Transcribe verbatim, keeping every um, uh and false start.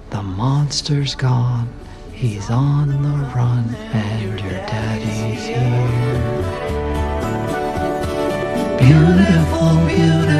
The monster's gone, he's on the run, and your daddy's here. Beautiful, beautiful.